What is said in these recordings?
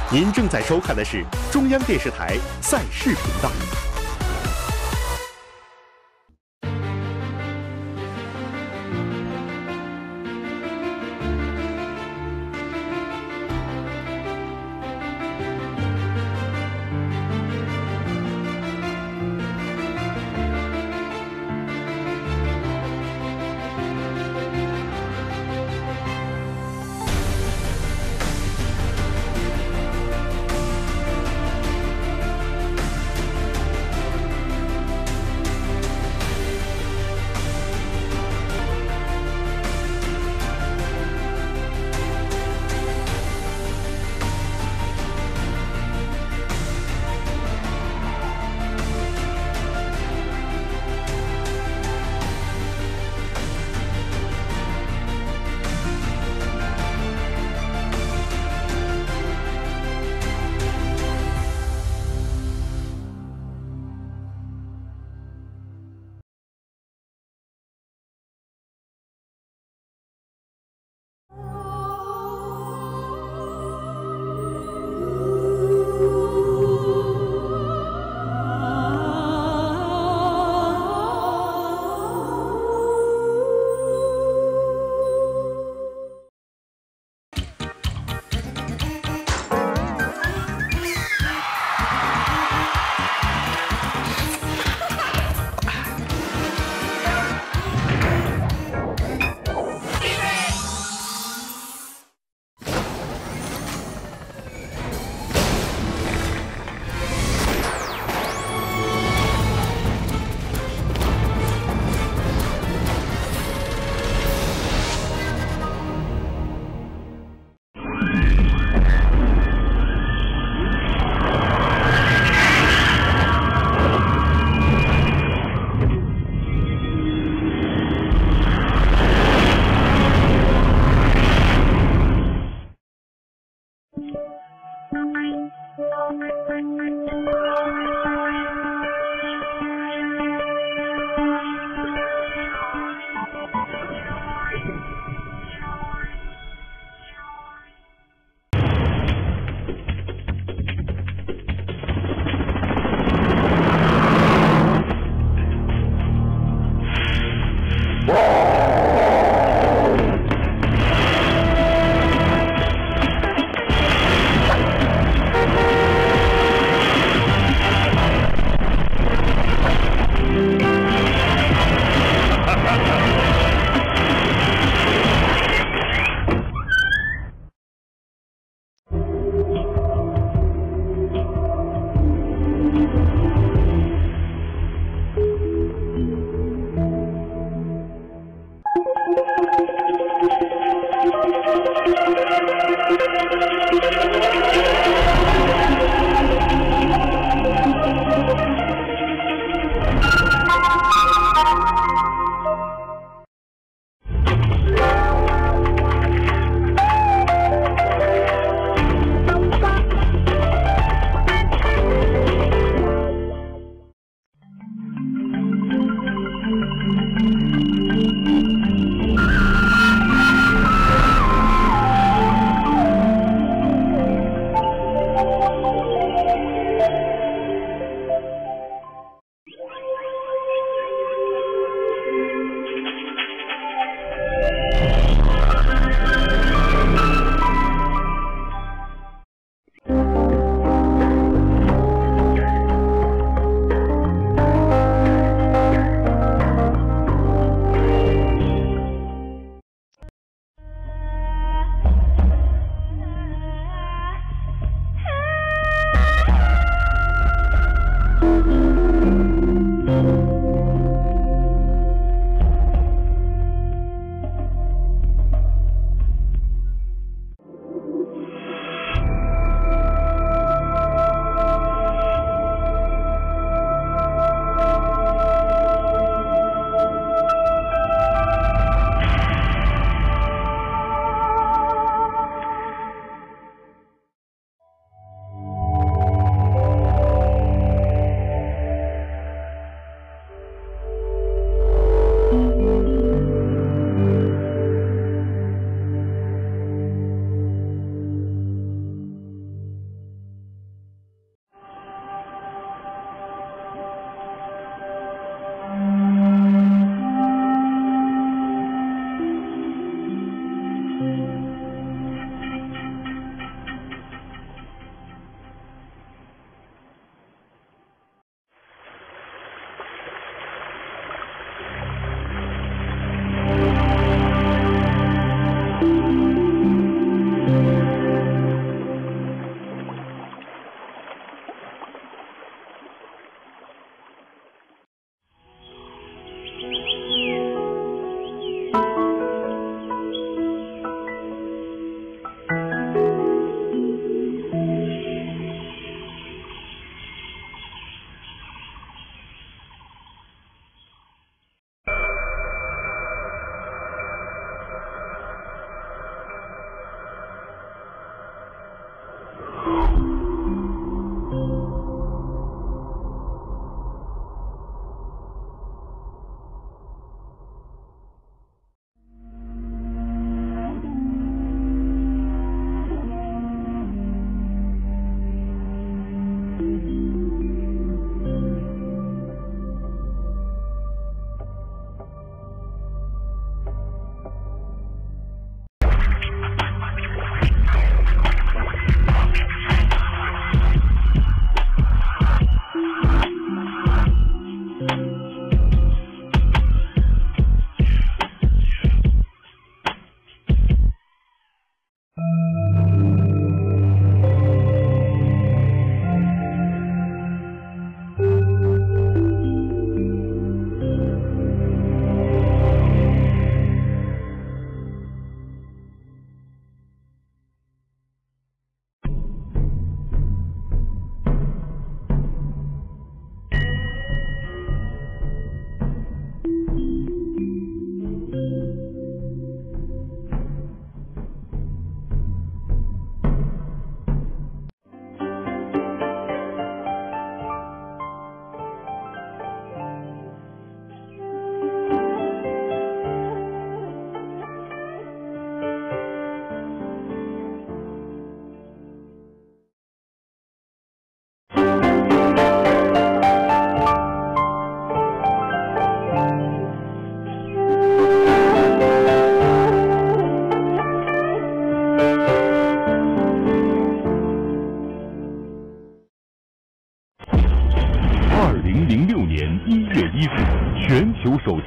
您正在收看的是中央电视台赛事频道。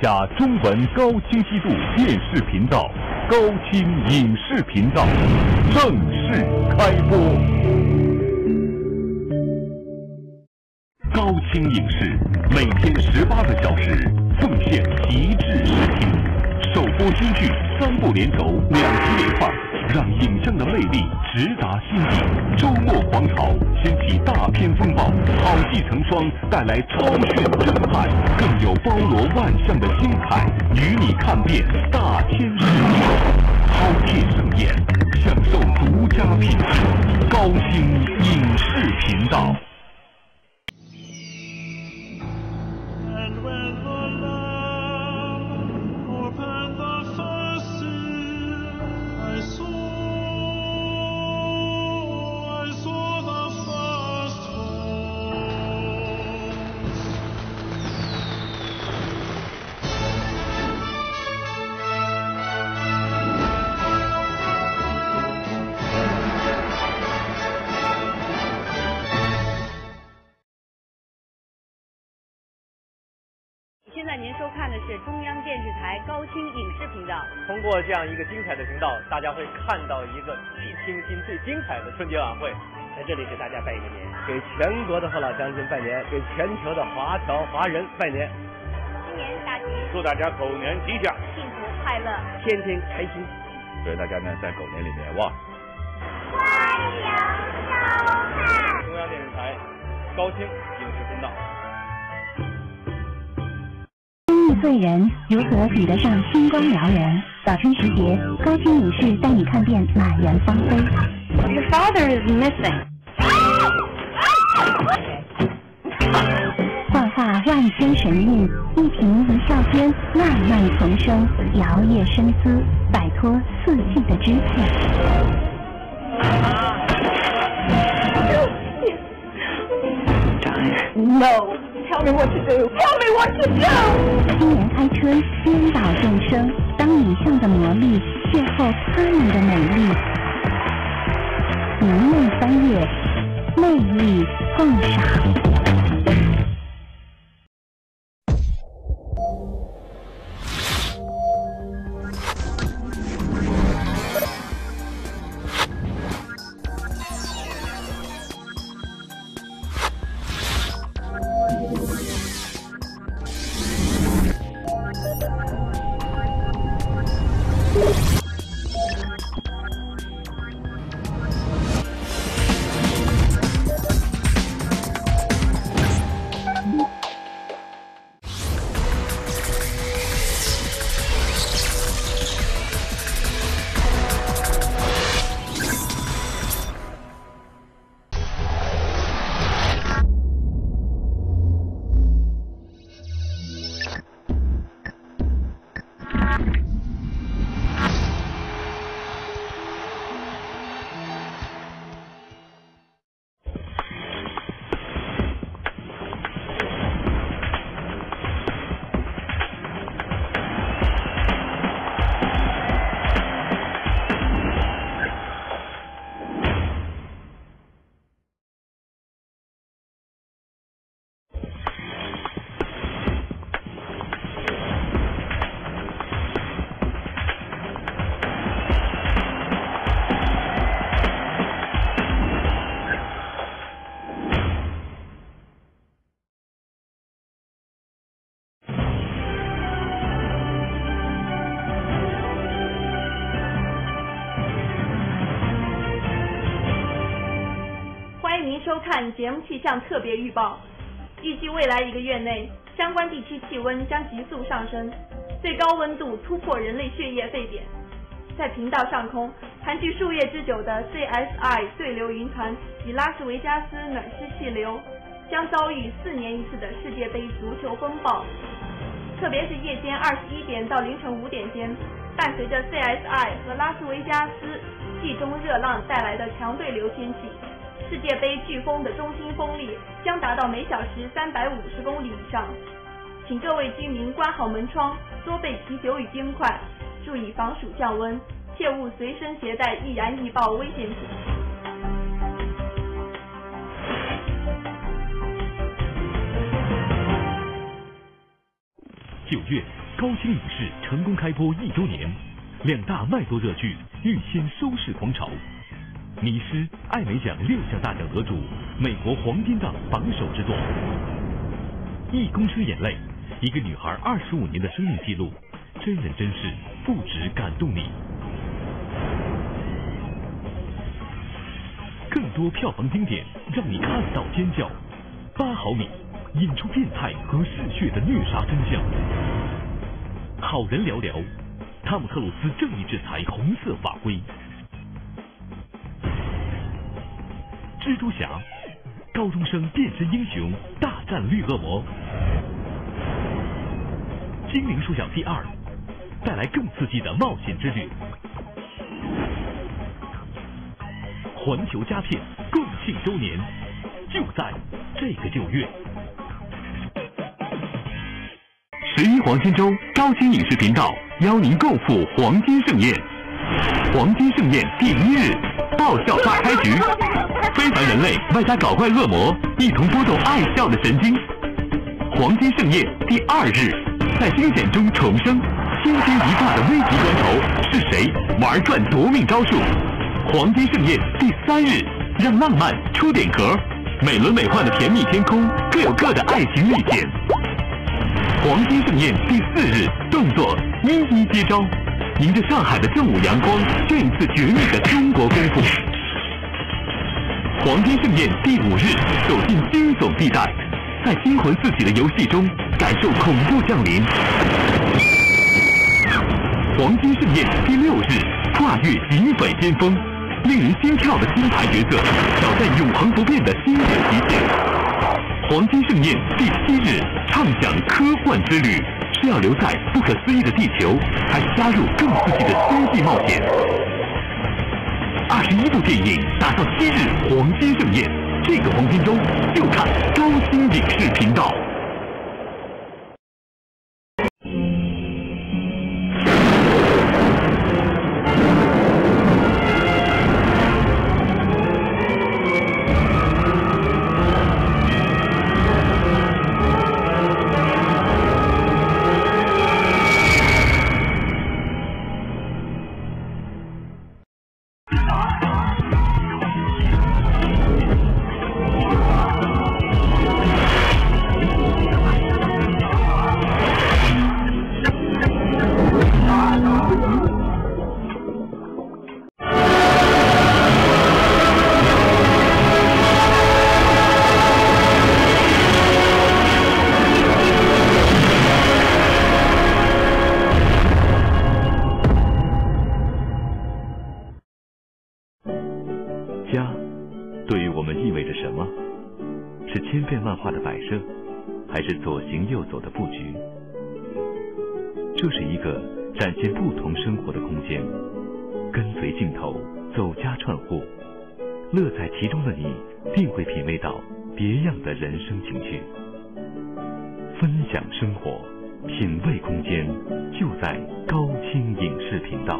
家中文高清晰度电视频道高清影视频道正式开播。高清影视每天18个小时，奉献极致视听，首播京剧3部连轴2集连放，让影像的魅力直达心底。周末皇朝掀起大片风暴，好戏成双，带来超炫震撼，更有包罗万象的精彩，与你看遍大千世界。饕餮盛宴，享受独家品质。高清影视频道。 现在您收看的是中央电视台高清影视频道。 通过这样一个精彩的频道，大家会看到一个最清新、最精彩的春节晚会。在这里给大家拜一个年，给全国的父老乡亲拜年，给全球的华侨华人拜年。 新年大吉， 祝大家狗年吉祥， 幸福快乐， 天天开心。 所以大家呢，在狗年里面哇， 欢迎收看中央电视台高清影视频道。 生意醉人如何比得上星光燎原？早晨10节，高清影视带你看遍满园芳菲。 Your father is missing。 幻化万千神韵，一颦一笑间慢慢重生，摇曳深思，摆脱四季的支配。 No. Tell me what to do. Tell me what to do. 新年开春，颠倒众生，当影像的魔力邂逅他们的美丽，明媚3月，魅力共赏。 收看节目气象特别预报，预计未来1个月内，相关地区气温将急速上升，最高温度突破人类血液沸点。在频道上空，盘踞数月之久的 CSI 对流云团及拉斯维加斯暖湿气流将遭遇4年1次的世界杯足球风暴。特别是夜间21点到凌晨5点间，伴随着 CSI 和拉斯维加斯季中热浪带来的强对流天气，世界杯飓风的中心风力将达到每小时350公里以上。请各位居民关好门窗，多备啤酒与冰块，注意防暑降温，切勿随身携带易燃易爆危险品。 9月， 高清影视成功开播1周年，2大卖座热剧预先收视狂潮。迷失艾美奖6项大奖得主，美国黄金档榜首之作。1公升眼泪，一个女孩25年的生命记录，真人真事，不止感动你。更多票房经典，让你看到尖叫。8毫米，引出变态和嗜血的虐杀真相。好人寥寥，汤姆克鲁斯正义制裁红色法规。蜘蛛侠，高中生变身英雄大战绿恶魔。精灵鼠小弟2，带来更刺激的冒险之旅。环球佳片共庆周年，就在这个9月。11黄金周，高清影视频道邀您共赴黄金盛宴。黄金盛宴第1日，爆笑大开局，非凡人类外加搞怪恶魔一同拨动爱笑的神经。黄金盛宴第2日，在惊险中重生，千钧一发的危急关头，是谁玩转夺命招数？黄金盛宴第3日，让浪漫出点格，美轮美奂的甜蜜天空各有各的爱情历险。黄金盛宴第4日，动作一一接招，迎着上海的正午阳光，见一次绝密的中国功夫。黄金盛宴第5日，走进惊悚地带，在惊魂四起的游戏中感受恐怖降临。黄金盛宴第6日，跨越警匪巅峰，令人心跳的金牌角色挑战永恒不变的新人极限。黄金盛宴第7日，畅享科幻之旅，是要留在不可思议的地球，还是加入更刺激的星际冒险？21部电影打造7日黄金盛宴，这个黄金周就看高清影视频道。家对于我们意味着什么？是千变万化的摆设，还是左行右走的布局？这是一个展现不同生活的空间，跟随镜头走家串户，乐在其中的你定会品味到别样的人生情趣。分享生活，品味空间，就在高清影视频道。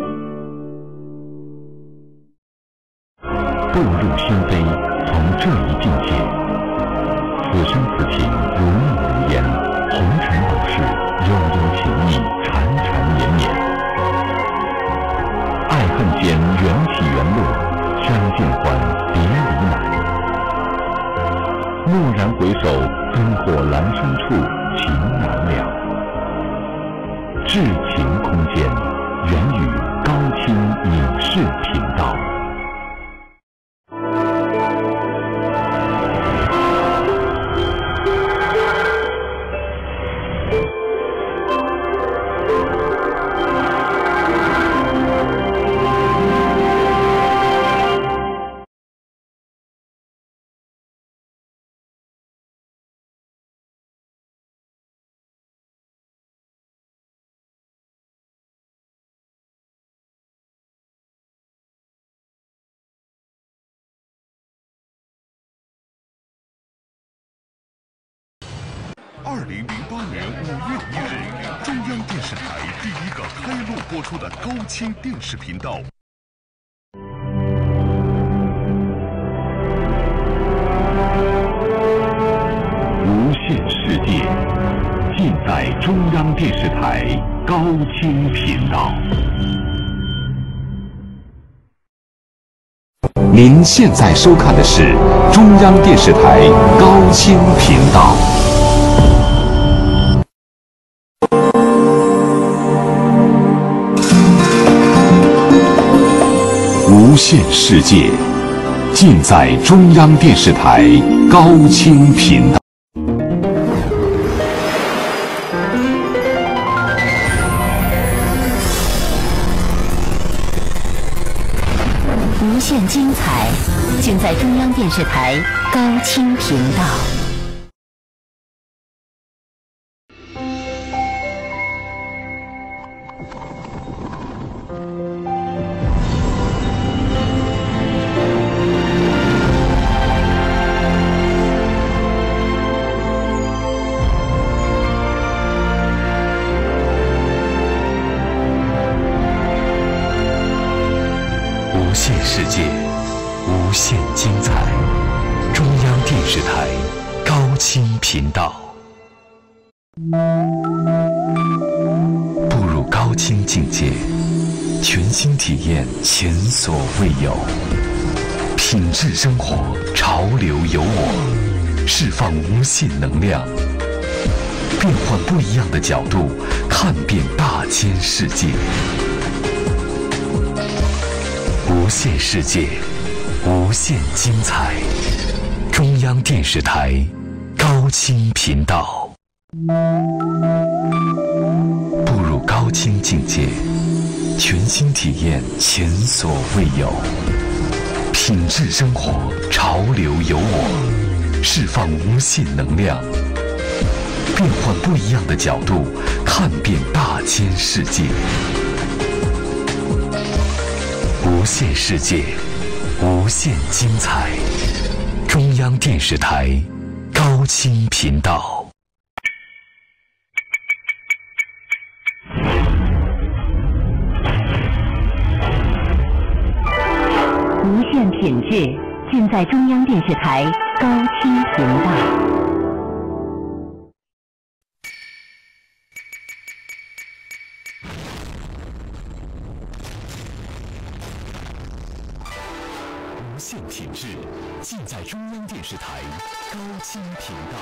步入心扉，从这一境界，此生此情如梦如烟，红尘往事悠悠情意缠缠绵绵，爱恨间缘起缘落，相见欢，别离难。蓦然回首，灯火阑珊处，情难了。至情空间，源于高清影视频道。 2008年5月1日，中央电视台第一个开录播出的高清电视频道。 无限世界，尽尽在中央电视台高清频道。 您现在收看的是中央电视台高清频道。无限世界，尽在中央电视台高清频道。 无限精彩，尽在中央电视台高清频道。 无限世界，无限精彩。中央电视台高清频道。步入高清境界，全新体验前所未有。品质生活，潮流有我，释放无限能量，变换不一样的角度，看遍大千世界。无限世界，无限精彩。中央电视台高清频道。步入高清境界，全新体验前所未有。品质生活，潮流有我，释放无限能量，变换不一样的角度，看遍大千世界。无限世界，无限精彩。中央电视台高清频道。 无限品质，尽在中央电视台高清频道。 无限品质，尽在中央电视台高清频道。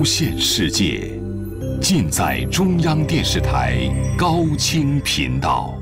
无限世界，尽在中央电视台高清频道。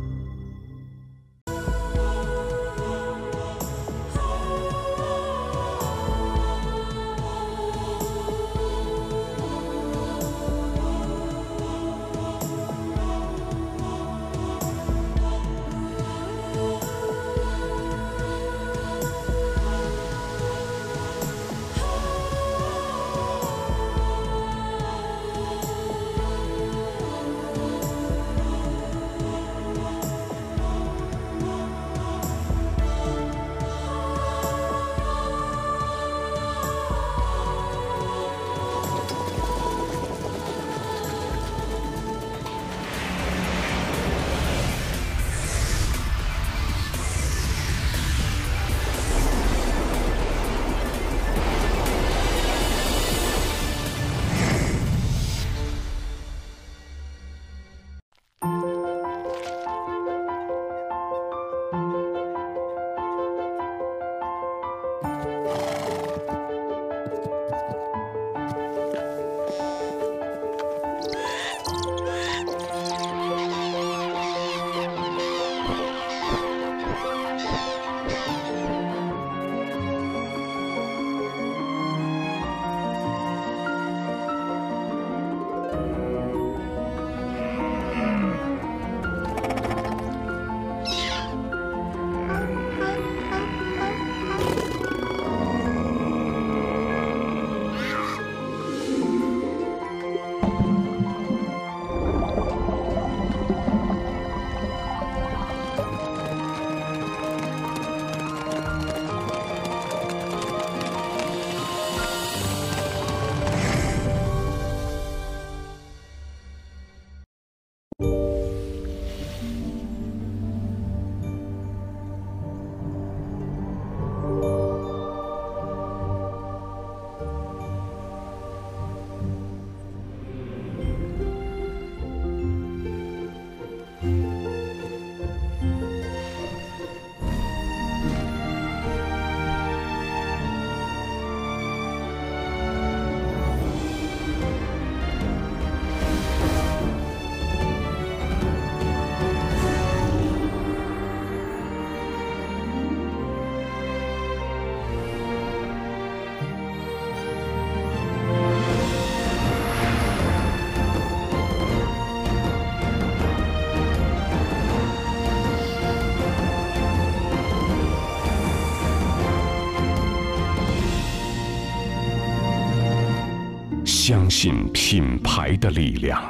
相信品牌的力量。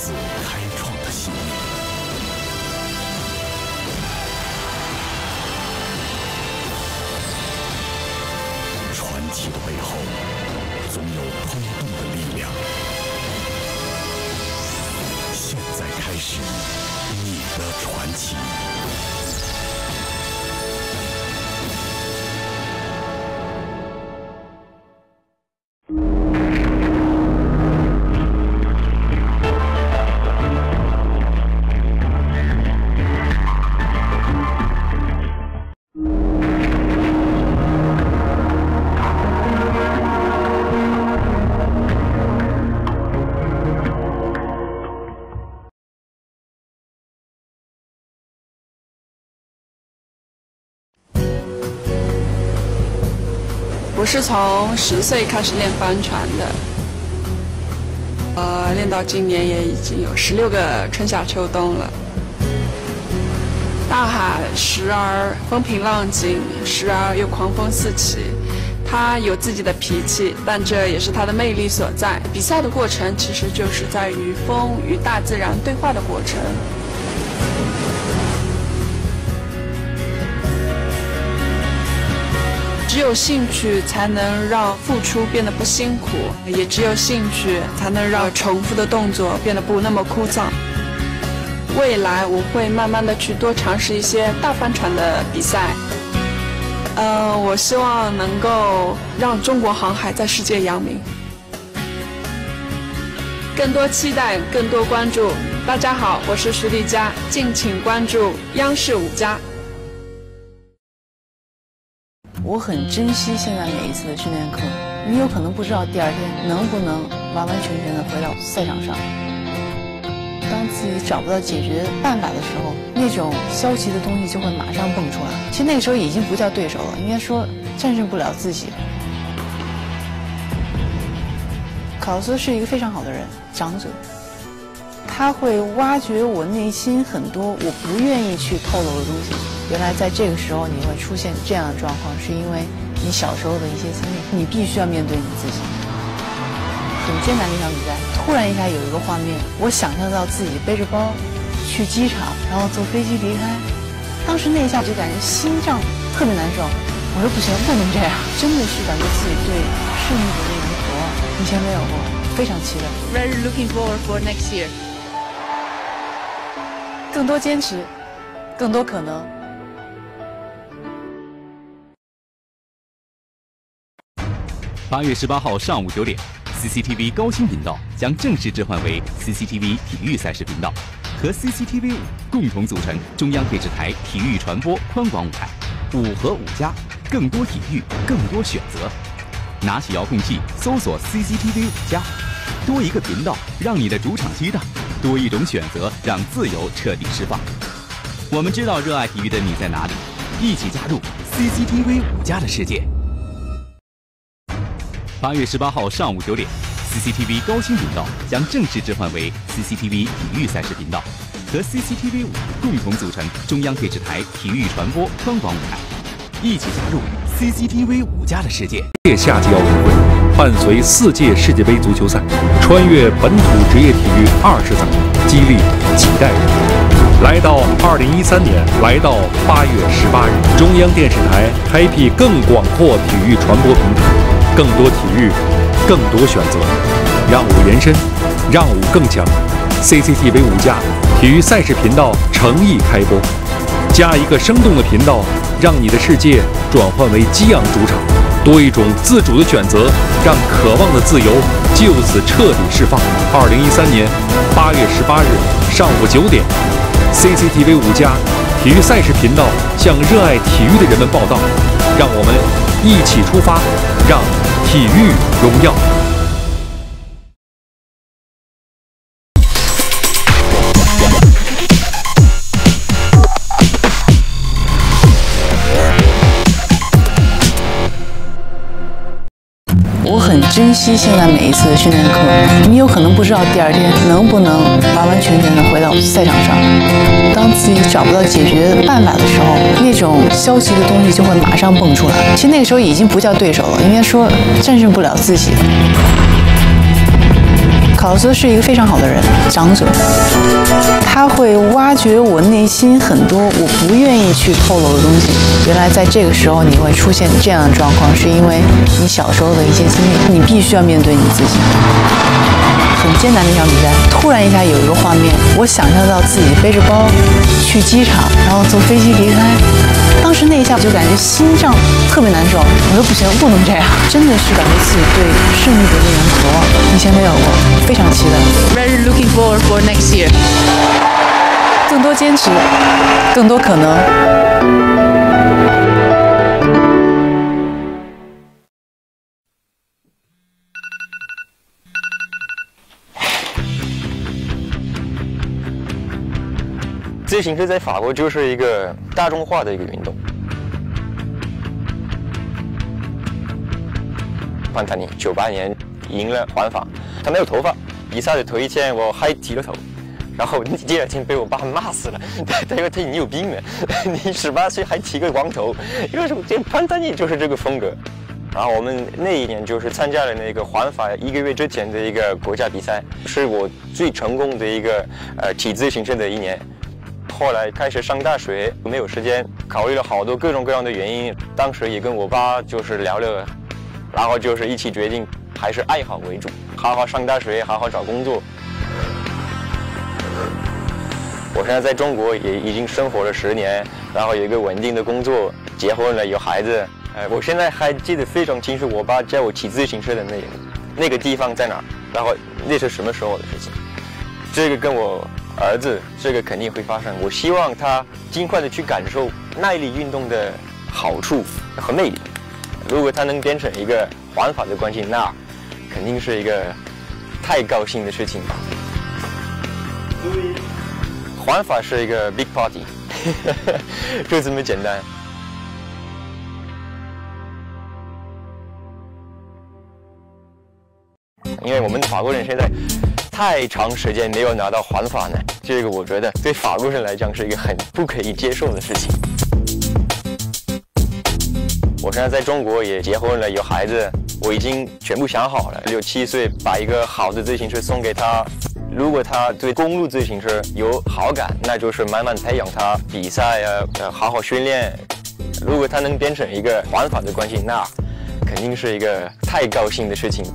次开创的信念。传奇的背后，总有冲动的力量。现在开始你的传奇。 我是从10岁开始练帆船的，练到今年也已经有16个春夏秋冬了。大海时而风平浪静，时而又狂风四起，它有自己的脾气，但这也是它的魅力所在。比赛的过程其实就是在与风与大自然对话的过程。只有兴趣才能让付出变得不辛苦，也只有兴趣才能让重复的动作变得不那么枯燥。未来我会慢慢的去多尝试一些大帆船的比赛。我希望能够让中国航海在世界扬名。更多期待，更多关注。大家好，我是徐丽佳，敬请关注央视5家。 我很珍惜现在每一次的训练课，你有可能不知道第二天能不能完完全全的回到赛场上。当自己找不到解决办法的时候，那种消极的东西就会马上蹦出来。其实那个时候已经不叫对手了，应该说战胜不了自己。卡洛斯是一个非常好的人，长者，他会挖掘我内心很多我不愿意去透露的东西。原来在这个时候你会出现这样的状况，是因为你小时候的一些经历，你必须要面对你自己。很艰难的一场比赛，突然一下有一个画面，我想象到自己背着包去机场，然后坐飞机离开。当时那一下我就感觉心脏特别难受，我说不行，不能这样，真的是感觉自己对胜利的那种渴望以前没有过，非常期待。 Very looking forward for next year。 更多坚持，更多可能。 8月18号上午9点 ，CCTV 高清频道将正式置换为 CCTV 体育赛事频道，和 CCTV 5共同组成中央电视台体育传播宽广舞台。5和5家，更多体育，更多选择。拿起遥控器，搜索 CCTV 5家，多一个频道，让你的主场激荡；多一种选择，让自由彻底释放。我们知道热爱体育的你在哪里，一起加入 CCTV 5家的世界。8月18号上午9点 ，CCTV 高清频道将正式置换为 CCTV 体育赛事频道，和 CCTV 5共同组成中央电视台体育传播宽广舞台，一起加入 CCTV 5家的世界。 夏季奥运会伴随4届世界杯足球赛，穿越本土职业体育20载，激励几代人。来到2013年，来到8月18日，中央电视台开辟更广阔体育传播平台。更多体育，更多选择，让舞延伸，让舞更强。CCTV 5家体育赛事频道诚意开播，加一个生动的频道，让你的世界转换为激昂主场，多一种自主的选择，让渴望的自由就此彻底释放。2013年8月18日上午9点 ，CCTV 5家体育赛事频道向热爱体育的人们报道，让我们一起出发，让体育荣耀。 我很珍惜现在每一次的训练课，你有可能不知道第二天能不能完完全全的回到赛场上。当自己找不到解决办法的时候，那种消极的东西就会马上蹦出来。其实那个时候已经不叫对手了，应该说战胜不了自己。 考斯是一个非常好的人，长者，他会挖掘我内心很多我不愿意去透露的东西。原来在这个时候你会出现这样的状况，是因为你小时候的一些经历，你必须要面对你自己。很艰难的一场比赛，突然一下有一个画面，我想象到自己背着包去机场，然后坐飞机离开。当时那一下我就感觉心脏特别难受，我说不行，不能这样，真的是感觉自己对胜利的这种渴望，以前没有过，非常期待。 Very looking forward for next year. 更多坚持，更多可能。 自行车在法国就是一个大众化的一个运动。潘塔尼98年赢了环法，他没有头发。比赛的头一天我还剃了头，然后第二天被我爸骂死了。他说你有病啊，你18岁还剃个光头。因为这潘塔尼就是这个风格。然后我们那一年就是参加了那个环法1个月之前的一个国家比赛，是我最成功的一个骑自行车的一年。后来开始上大学，没有时间，考虑了好多各种各样的原因。当时也跟我爸就是聊了，然后就是一起决定还是爱好为主，好好上大学，好好找工作。我现在在中国也已经生活了10年，然后有一个稳定的工作，结婚了，有孩子。我现在还记得非常清楚，我爸教我骑自行车的那个地方在哪儿，然后那是什么时候的事情。这个跟我儿子，这个肯定会发生。我希望他尽快的去感受耐力运动的好处和魅力。如果他能变成一个环法的冠军，那肯定是一个太高兴的事情。环法是一个 big party， 就这么简单。因为我们法国人现在太长时间没有拿到环法呢，这个我觉得对法国人来讲是一个很不可以接受的事情。我现在在中国也结婚了，有孩子，我已经全部想好了，6、7岁把一个好的自行车送给他。如果他对公路自行车有好感，那就是慢慢培养他比赛好好训练。如果他能变成一个环法的冠军，那肯定是一个太高兴的事情。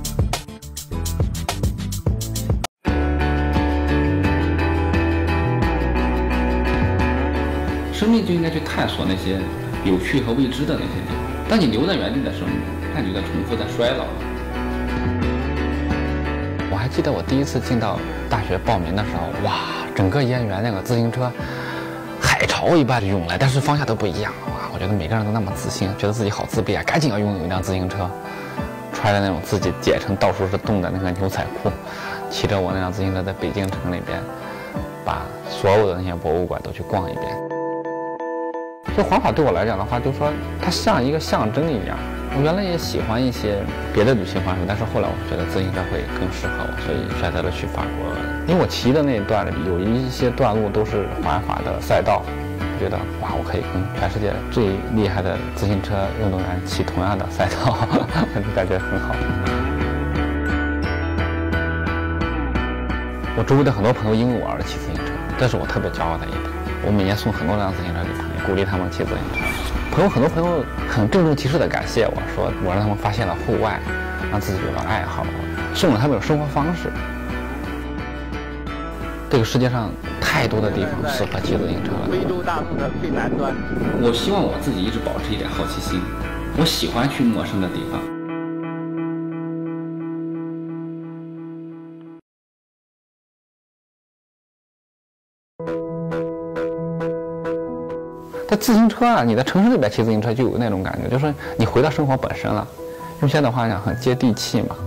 生命就应该去探索那些有趣和未知的那些地方。当你留在原地的时候，那你就在重复，在衰老。 我还记得我第一次进到大学报名的时候，哇，整个燕园那个自行车海潮一般的涌来，但是方向都不一样。哇，我觉得每个人都那么自信，觉得自己好自闭啊，赶紧要拥有一辆自行车，穿着那种自己剪成到处是洞的那个牛仔裤，骑着我那辆自行车在北京城里边，把所有的那些博物馆都去逛一遍。这环法对我来讲的话，就是说它像一个象征一样。我原来也喜欢一些别的旅行方式，但是后来我觉得自行车会更适合我，所以选择了去法国。因为我骑的那一段有一些段路都是环法的赛道，我觉得哇，我可以跟全世界最厉害的自行车运动员骑同样的赛道，我就感觉很好。我周围的很多朋友因为我而骑自行车，这是我特别骄傲的一点。我每年送很多辆自行车给他们，鼓励他们骑自行车。很多朋友很郑重其事地感谢我说，我让他们发现了户外，让自己有了爱好，送了他们有生活方式。这个世界上太多的地方适合骑自行车了。 维州大陆的最南端。 我希望我自己一直保持一点好奇心，我喜欢去陌生的地方。 在自行车啊，你在城市里边骑自行车就有那种感觉，就是你回到生活本身了。用现在的话讲，很接地气嘛。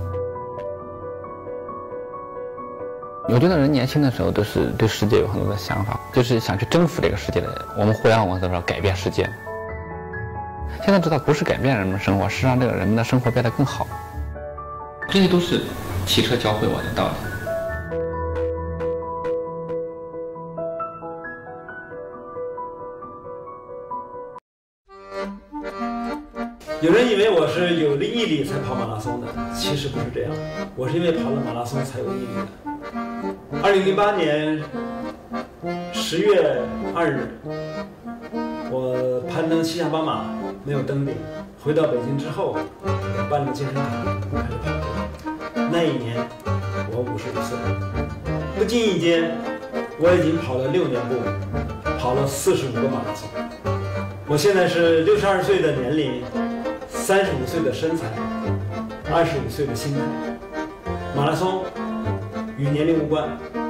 我觉得人年轻的时候都是对世界有很多的想法，就是想去征服这个世界的人。我们互联网都说改变世界，现在知道不是改变人们生活，是让这个人们的生活变得更好。 这些都是骑车教会我的道理。 有人以为我是有了毅力才跑马拉松的，其实不是这样，我是因为跑了马拉松才有毅力的。2008年10月2日，我攀登西夏邦马没有登顶，回到北京之后，我办了个健身卡，开始跑步。那一年我55岁，不经意间我已经跑了6年步，跑了45个马拉松。我现在是62岁的年龄，35岁的身材，25岁的心态。马拉松与年龄无关。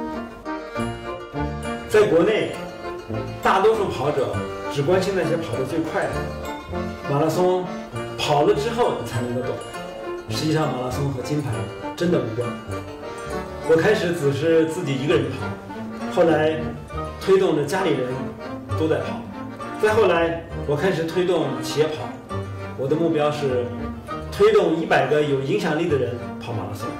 在国内，大多数跑者只关心那些跑得最快的。马拉松跑了之后你才能够懂，实际上马拉松和金牌真的无关。我开始只是自己一个人跑，后来推动着家里人都在跑，再后来我开始推动企业跑。我的目标是推动100个有影响力的人跑马拉松。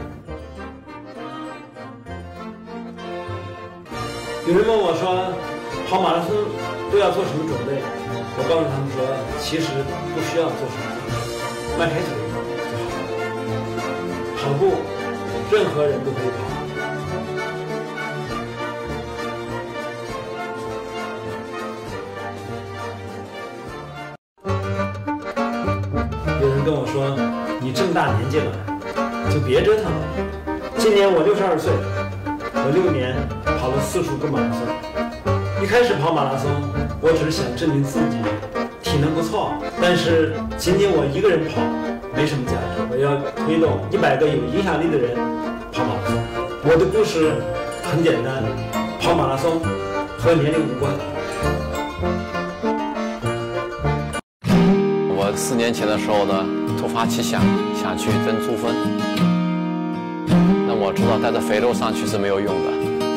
有人问我说，跑马拉松都要做什么准备？我告诉他们说，其实不需要做什么准备，迈开腿就好了。跑步，任何人都可以跑。有人跟我说，你这么大年纪了，就别折腾了。今年我62岁，我6年跑了45个马拉松。一开始跑马拉松，我只是想证明自己体能不错，但是仅仅我一个人跑没什么价值。我要推动100个有影响力的人跑马拉松。我的故事很简单，跑马拉松和年龄无关。 我4年前的时候呢，突发奇想，想去登珠峰。那我知道带着肥肉上去是没有用的。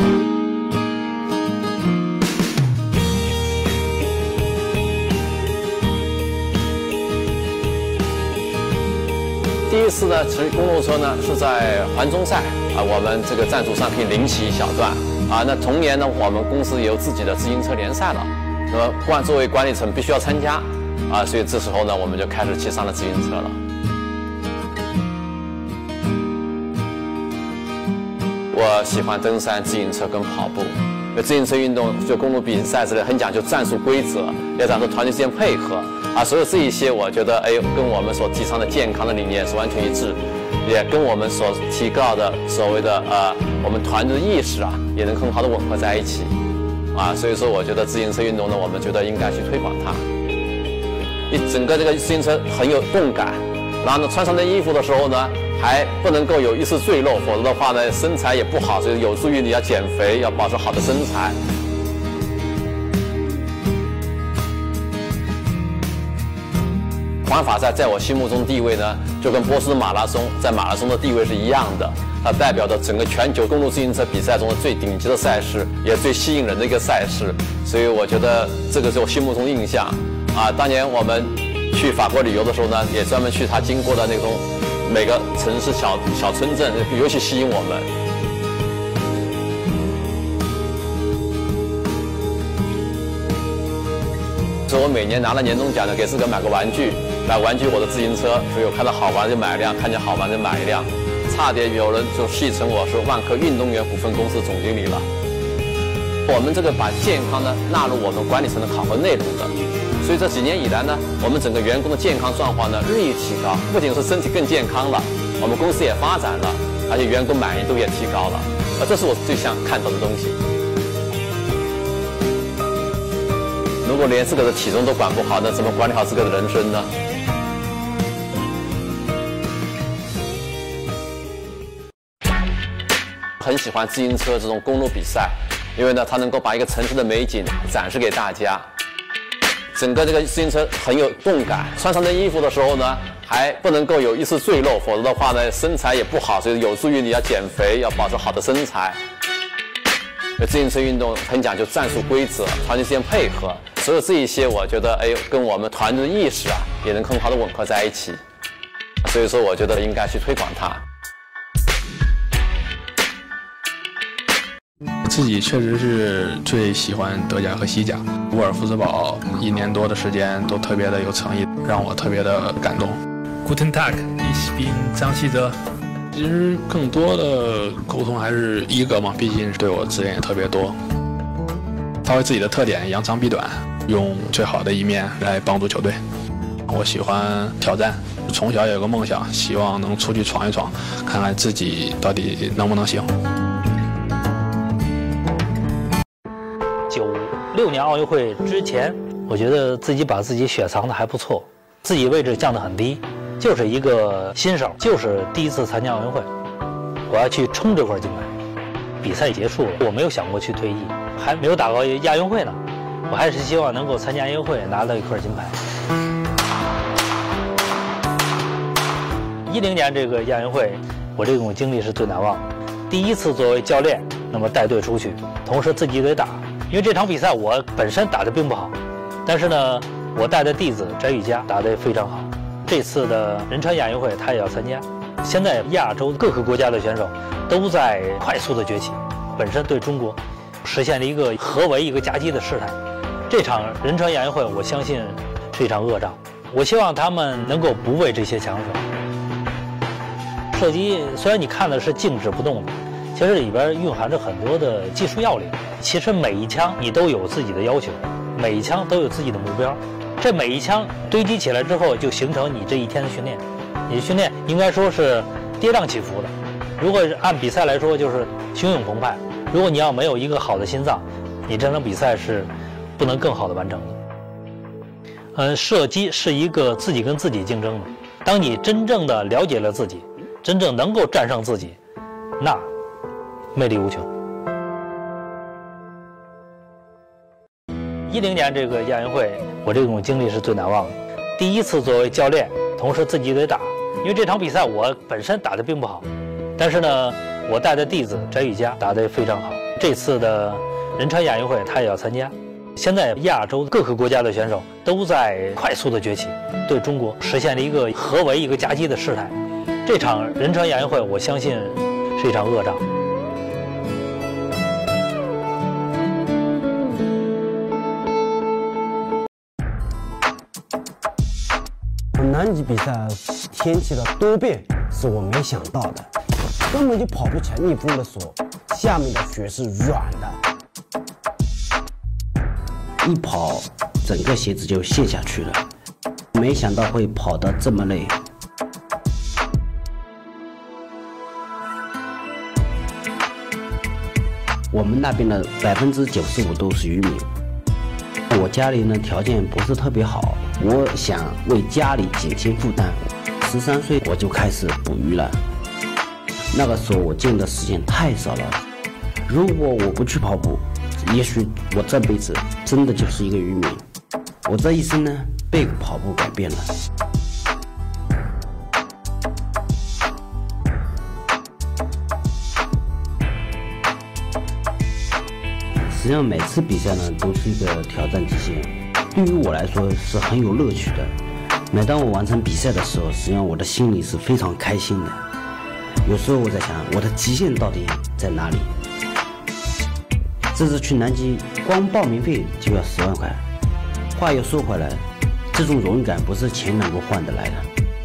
第一次呢，骑公路车呢是在环中赛啊，我们这个赞助商可以领起一小段啊。那同年呢，我们公司也有自己的自行车联赛了，那么作为管理层必须要参加啊，所以这时候呢，我们就开始骑上了自行车了。我喜欢登山、自行车跟跑步。自行车运动就公路比赛之类很讲究战术规则，要讲究团队之间配合啊，所有这一些我觉得跟我们所提倡的健康的理念是完全一致，也跟我们所提高的所谓的我们团队的意识啊，也能很好的吻合在一起啊，所以说我觉得自行车运动呢，我们觉得应该去推广它。整个这个自行车很有动感，然后呢穿上这衣服的时候呢，还不能够有一丝赘肉，否则的话呢，身材也不好，所以有助于你要减肥，要保持好的身材。环法赛在我心目中地位呢，就跟波士顿马拉松在马拉松的地位是一样的，它代表着整个全球公路自行车比赛中的最顶级的赛事，也最吸引人的一个赛事。所以我觉得这个是我心目中的印象啊。当年我们去法国旅游的时候呢，也专门去它经过的那种每个城市小村镇，尤其吸引我们。所以我每年拿了年终奖呢，给自个买个玩具，来玩具我的自行车。所以我看到好玩就买一辆，看见好玩就买一辆。差点有人就戏称我是万科运动员股份公司总经理了。我们这个把健康呢纳入我们管理层的考核内容的。所以这几年以来呢，我们整个员工的健康状况呢日益提高，不仅是身体更健康了，我们公司也发展了，而且员工满意度也提高了。这是我最想看到的东西。如果连自个的体重都管不好，那怎么管理好自个的人生呢？很喜欢自行车这种公路比赛，因为呢，它能够把一个城市的美景展示给大家。整个这个自行车很有动感，穿上这衣服的时候呢，还不能够有一丝赘肉，否则的话呢，身材也不好，所以有助于你要减肥，要保持好的身材。自行车运动很讲究战术规则，团队之间配合，所有这一些我觉得跟我们团队的意识啊，也能很好的吻合在一起。所以说，我觉得应该去推广它。 自己确实是最喜欢德甲和西甲，沃尔夫斯堡1年多的时间都特别的有诚意，让我特别的感动。Guten Tag, ich bin 张稀哲。其实更多的沟通还是一哥嘛，毕竟对我指引也特别多。发挥自己的特点，扬长避短，用最好的一面来帮助球队。我喜欢挑战，从小有个梦想，希望能出去闯一闯，看看自己到底能不能行。 96年奥运会之前，我觉得自己把自己雪藏的还不错，自己位置降得很低，就是一个新手，就是第一次参加奥运会，我要去冲这块金牌。比赛结束了，我没有想过去退役，还没有打过亚运会呢，我还是希望能够参加亚运会拿到一块金牌。10年这个亚运会，我这种经历是最难忘的。第一次作为教练，那么带队出去，同时自己得打，因为这场比赛我本身打得并不好，但是呢，我带的弟子翟宇佳打得非常好。这次的仁川亚运会他也要参加。现在亚洲各个国家的选手都在快速的崛起，本身对中国实现了一个合围一个夹击的事态。这场仁川亚运会，我相信是一场恶仗，我希望他们能够不畏这些强手。射击虽然你看的是静止不动的，其实里边蕴含着很多的技术要领。其实每一枪你都有自己的要求，每一枪都有自己的目标，这每一枪堆积起来之后，就形成你这一天的训练。你的训练应该说是跌宕起伏的，如果按比赛来说，就是汹涌澎湃。如果你要没有一个好的心脏，你这场比赛是不能更好的完成的。射击是一个自己跟自己竞争的，当你真正的了解了自己，真正能够战胜自己，那魅力无穷。10年这个亚运会，我这种经历是最难忘的。第一次作为教练，同时自己得打，因为这场比赛我本身打得并不好，但是呢，我带的弟子翟宇佳打得非常好。这次的仁川亚运会他也要参加。现在亚洲各个国家的选手都在快速的崛起，对中国实现了一个合围一个夹击的事态。这场仁川亚运会，我相信是一场恶仗。 南极比赛天气的多变是我没想到的，根本就跑不成逆风的锁，下面的雪是软的， 一跑整个鞋子就陷下去了，没想到会跑得这么累。我们那边的95%都是渔民，我家里呢条件不是特别好，我想为家里减轻负担，13岁我就开始捕鱼了。那个时候我见的时间太少了，如果我不去跑步，也许我这辈子真的就是一个渔民。我这一生呢被跑步改变了。实际上每次比赛呢都是一个挑战极限，对于我来说是很有乐趣的。每当我完成比赛的时候，实际上我的心里是非常开心的。有时候我在想，我的极限到底在哪里？这次去南极，光报名费就要10万块。话又说回来，这种荣誉感不是钱能够换得来的。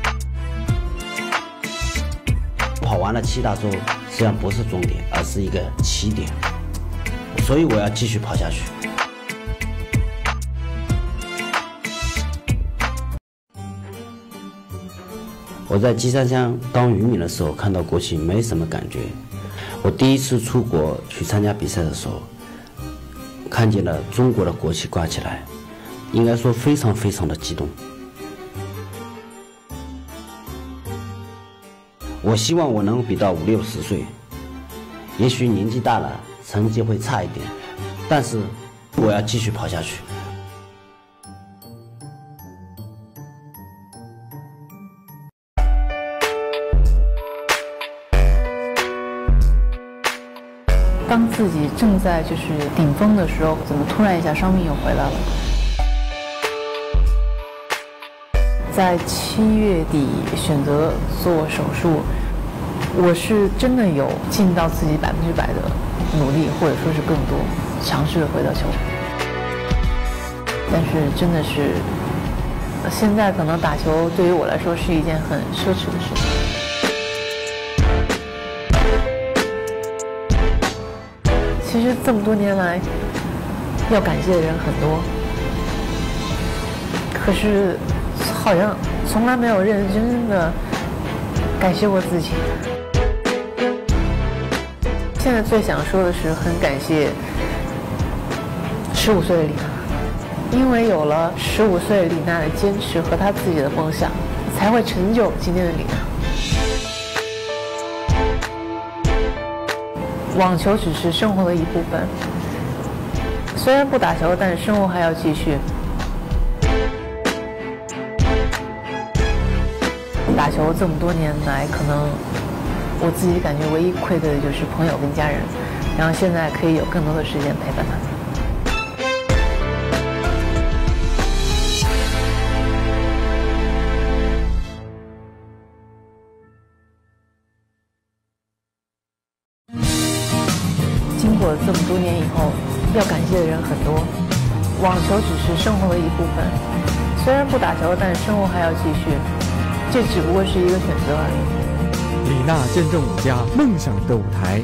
跑完了7大洲，实际上不是终点，而是一个起点。所以我要继续跑下去。我在鸡山乡当渔民的时候，看到国旗没什么感觉。我第一次出国去参加比赛的时候，看见了中国的国旗挂起来，应该说非常非常的激动。我希望我能比到50、60岁，也许年纪大了，成绩会差一点，但是我要继续跑下去。 当自己正在顶峰的时候，怎么突然一下伤病又回来了？在7月底选择做手术，我是真的有尽到自己100%的努力，或者说是更多，尝试着回到球场。但是真的是，现在可能打球对于我来说是一件很奢侈的事情。其实这么多年来，要感谢的人很多，可是好像从来没有认认真真的感谢过自己。现在最想说的是，很感谢15岁的李娜，因为有了15岁李娜的坚持和她自己的梦想，才会成就今天的李娜。网球只是生活的一部分，虽然不打球，但是生活还要继续。打球这么多年来，可能我自己感觉唯一愧对的就是朋友跟家人，然后现在可以有更多的时间陪伴他们。经过了这么多年以后，要感谢的人很多。网球只是生活的一部分，虽然不打球，但是生活还要继续。这只不过是一个选择而已。 李娜见证武家梦想的舞台。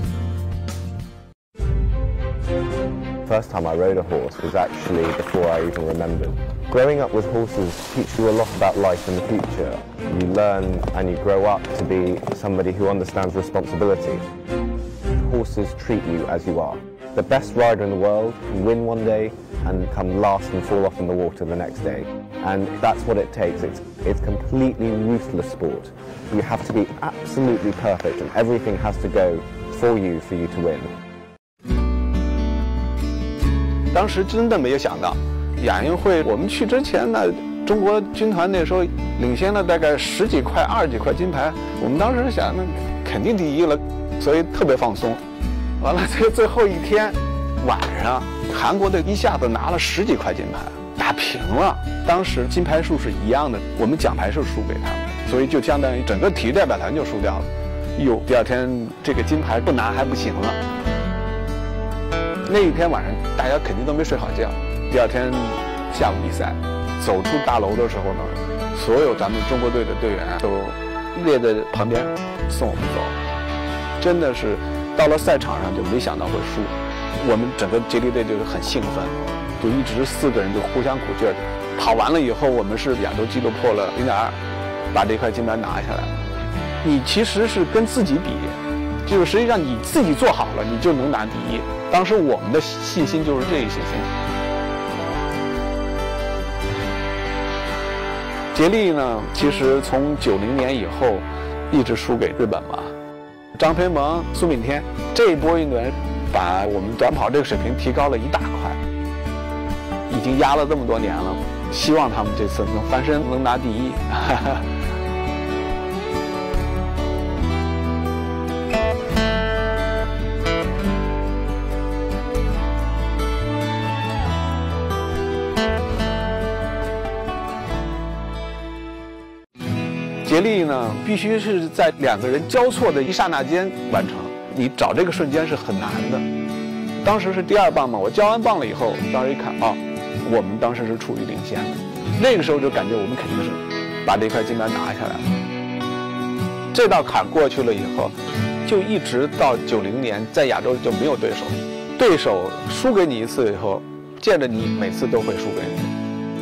First time I rode a horse was actually before I even remembered. Growing up with horses teach you a lot about life in the future. You learn and you grow up to be somebody who understands responsibility. Horses treat you as you are. The best rider in the world can win one day and come last and fall off in the water the next day. And that's what it takes. It's completely ruthless sport. You have to be absolutely perfect and everything has to go for you to win. 当时真的没有想到，亚运会我们去之前呢，中国军团那时候领先了大概10几块、20几块金牌。我们当时想，那肯定第一了，所以特别放松。完了，最后一天晚上，韩国队一下子拿了10几块金牌，打平了。当时金牌数是一样的，我们奖牌是输给他们，所以就相当于整个体育代表团就输掉了。哟，第二天这个金牌不拿还不行了。那一天晚上大家肯定都没睡好觉。第二天下午比赛，走出大楼的时候呢，所有咱们中国队的队员都列在旁边送我们走。真的是到了赛场上就没想到会输，我们整个接力队就是很兴奋，就一直4个人就互相鼓劲儿。跑完了以后，我们是亚洲纪录破了0.2，把这块金牌拿下来了。你其实是跟自己比，就是实际上你自己做好了，你就能拿第一。当时我们的信心就是这一信心。接力呢，其实从90年以后一直输给日本嘛。张培萌、苏炳添这一波运动员把我们短跑这个水平提高了一大块，已经压了这么多年了，希望他们这次能翻身，能拿第一。接力呢，必须是在2个人交错的一刹那间完成，你找这个瞬间是很难的。当时是第2棒嘛，我交完棒了以后，当时一看啊，我们当时是处于领先的，那个时候就感觉我们肯定是把这块金牌拿下来了。这道坎过去了以后，就一直到90年，在亚洲就没有对手，对手输给你一次以后，见着你每次都会输给你。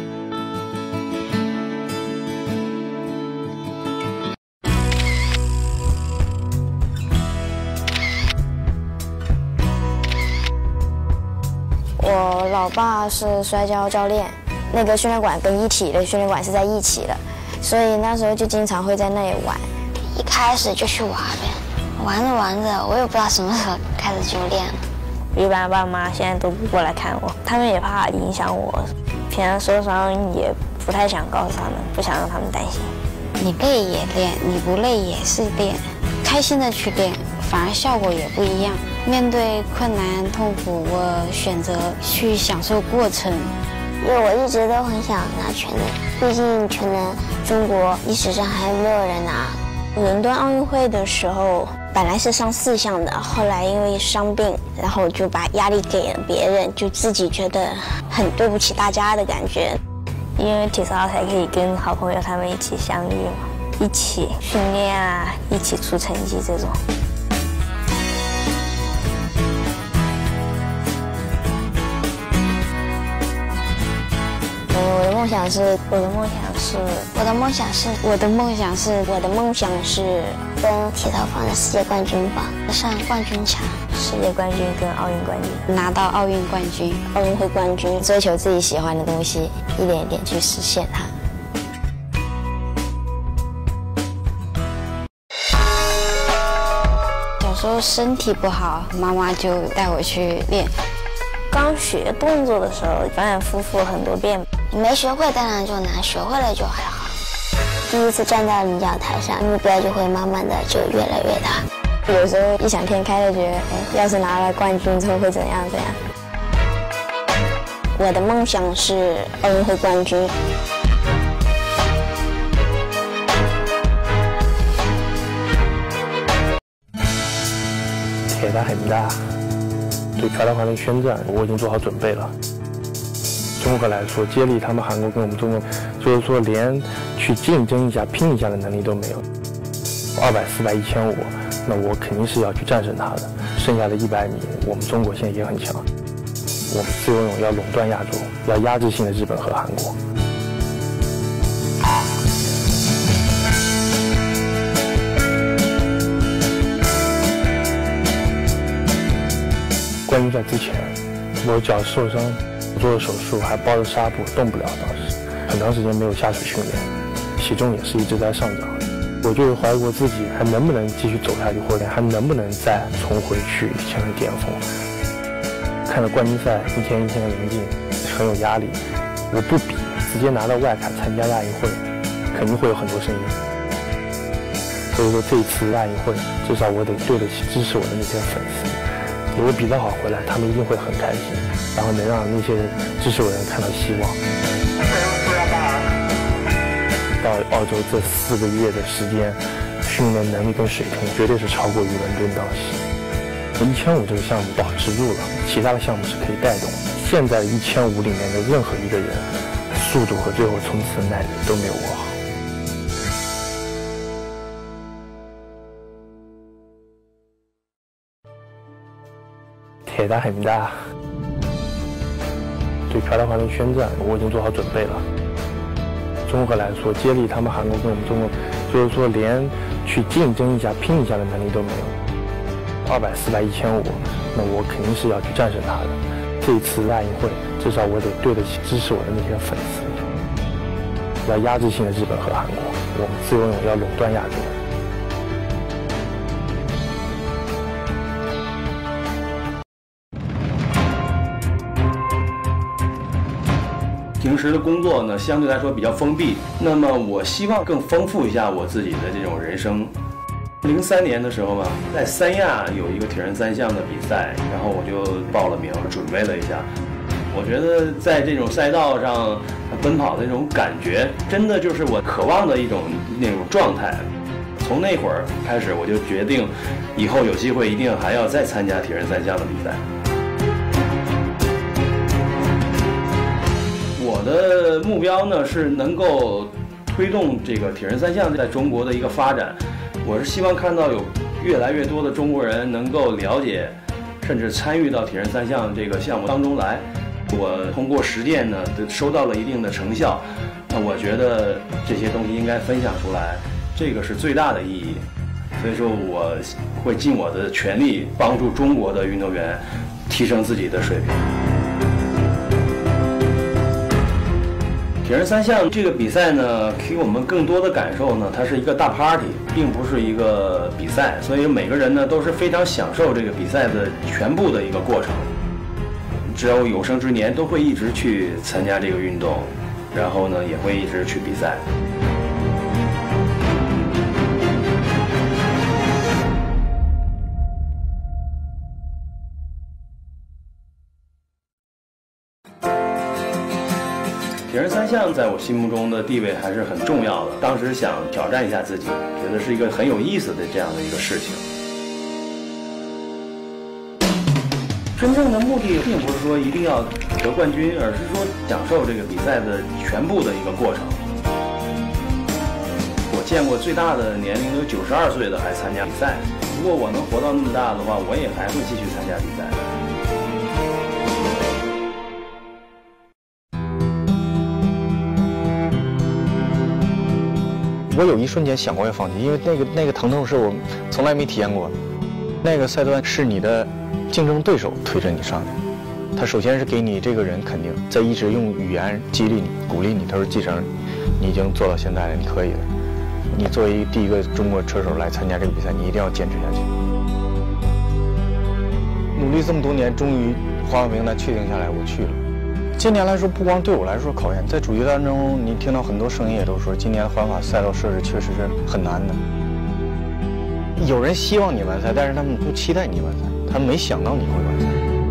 我老爸是摔跤教练，那个训练馆跟一体的训练馆是在一起的，所以那时候就经常会在那里玩。 一开始就去玩呗，玩着玩着，我也不知道什么时候开始就练了。 一般爸妈现在都不过来看我，他们也怕影响我，平常受伤也不太想告诉他们，不想让他们担心。 你累也练，你不累也是练，开心的去练，反而效果也不一样。面对困难痛苦，我选择去享受过程。因为我一直都很想拿全能，毕竟全能中国历史上还没有人拿。 伦敦奥运会的时候， 本来是上4项的，后来因为伤病，然后就把压力给了别人，就自己觉得很对不起大家的感觉。因为体操才可以跟好朋友他们一起相遇嘛，一起训练啊，一起出成绩这种。我的梦想是跟体操房的世界冠军吧，上冠军场，世界冠军跟奥运冠军，拿到奥运冠军、奥运会冠军，追求自己喜欢的东西，一点一点去实现它。小时候身体不好，妈妈就带我去练。刚学动作的时候，反反复复很多遍，没学会当然就难，学会了就还好。第一次站在领奖台上，目标就会慢慢的就越来越大。有时候异想天开的觉得，要是拿了冠军之后会怎样怎样。我的梦想是奥运会冠军。 铁打很大，对漂亮环的宣战，我已经做好准备了。综合来说，接力他们韩国跟我们中国，就是说连去竞争一下、拼一下的能力都没有。200、400、1500，那我肯定是要去战胜他的。剩下的100米，我们中国现在也很强。我们自由泳要垄断亚洲，要压制性的日本和韩国。冠军赛之前，我脚受伤。做了手术，还包着纱布，动不了。当时很长时间没有下水训练，体重也是一直在上涨。我就怀疑过自己还能不能继续走下去，或者还能不能再重回去以前的巅峰。看着冠军赛一天一天的临近，很有压力。我不比，直接拿到外卡参加亚运会，肯定会有很多声音。所以说这一次亚运会，至少我得对得起支持我的那些粉丝。如果比得好回来，他们一定会很开心，然后能让那些支持我的人看到希望。到澳洲这4个月的时间，训练能力跟水平绝对是超过于伦敦当时。1500这个项目保持住了，其他的项目是可以带动的。现在的1500里面的任何一个人，速度和最后冲刺的耐力都没有我好。铁打很大，对漂亮环的宣战，我已经做好准备了。综合来说，接力他们韩国跟我们中国，就是说连去竞争一下、拼一下的能力都没有。200、400、1500，那我肯定是要去战胜他的。这一次亚运会，至少我得对得起支持我的那些粉丝。要压制性的日本和韩国，我们自由泳要垄断亚洲。 平时的工作呢，相对来说比较封闭。那么我希望更丰富一下我自己的这种人生。03年的时候嘛，在三亚有一个铁人3项的比赛，然后我就报了名，准备了一下。我觉得在这种赛道上奔跑的那种感觉，真的就是我渴望的一种那种状态。从那会儿开始，我就决定以后有机会一定还要再参加铁人3项的比赛。我的目标呢是能够推动这个铁人3项在中国的一个发展。我是希望看到有越来越多的中国人能够了解，甚至参与到铁人3项这个项目当中来。我通过实践呢，收到了一定的成效。那我觉得这些东西应该分享出来，这个是最大的意义。所以说，我会尽我的全力帮助中国的运动员提升自己的水平。铁人3项这个比赛呢，给我们更多的感受呢，它是一个大 party， 并不是一个比赛，所以每个人呢都是非常享受这个比赛的全部的一个过程。只要有生之年都会一直去参加这个运动，然后呢也会一直去比赛。铁人3项在我心目中的地位还是很重要的。当时想挑战一下自己，觉得是一个很有意思的这样的一个事情。 真正的目的并不是说一定要得冠军，而是说享受这个比赛的全部的一个过程。我见过最大的年龄都92岁的还参加比赛，如果我能活到那么大的话，我也还会继续参加比赛。 我有一瞬间想过要放弃，因为那个疼痛是我从来没体验过的。那个赛段是你的竞争对手推着你上的，他首先是给你这个人肯定，再一直用语言激励你、鼓励你。他说：“继承，你已经做到现在了，你可以了。你作为第一个中国车手来参加这个比赛，你一定要坚持下去。”努力这么多年，终于滑板名单确定下来，我去了。今年来说，不光对我来说考验，在主席当中，你听到很多声音也都说，今年环法赛道设置确实是很难的。有人希望你完赛，但是他们不期待你完赛，他们没想到你会完赛。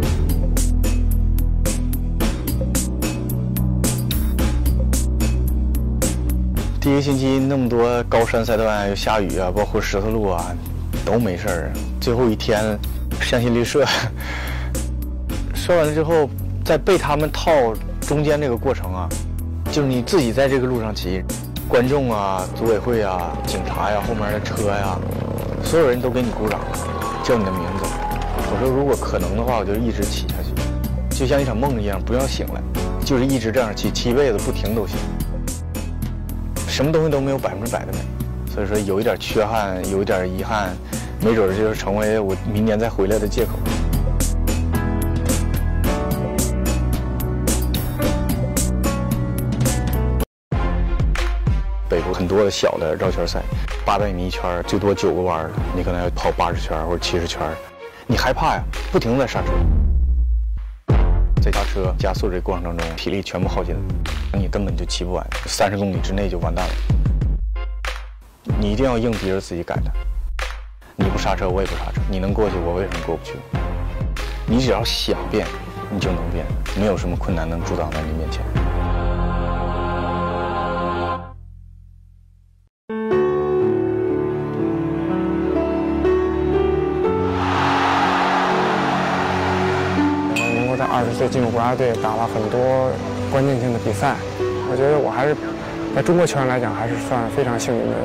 第一个星期那么多高山赛段，又下雨啊，包括石头路啊，都没事儿。最后一天，向心力射，射完了之后，在被他们套中间这个过程啊，就是你自己在这个路上骑，观众啊、组委会啊、警察呀、后面的车呀，所有人都给你鼓掌，叫你的名字。我说如果可能的话，我就一直骑下去，就像一场梦一样，不要醒来，就是一直这样骑一辈子不停都行。什么东西都没有100%的美，所以说有一点缺憾，有一点遗憾，没准就是成为我明年再回来的借口。北部很多的小的绕圈赛，800米一圈，最多9个弯的，你可能要跑80圈或者70圈，你害怕呀，不停地在刹车，在刹车加速这过程当中，体力全部耗尽了，你根本就骑不完，30公里之内就完蛋了。你一定要硬逼着自己改的，你不刹车我也不刹车，你能过去我为什么过不去？你只要想变，你就能变，没有什么困难能阻挡在你面前。 20岁进入国家队，打了很多关键性的比赛，我觉得我还是在中国球员来讲还是算非常幸运的人。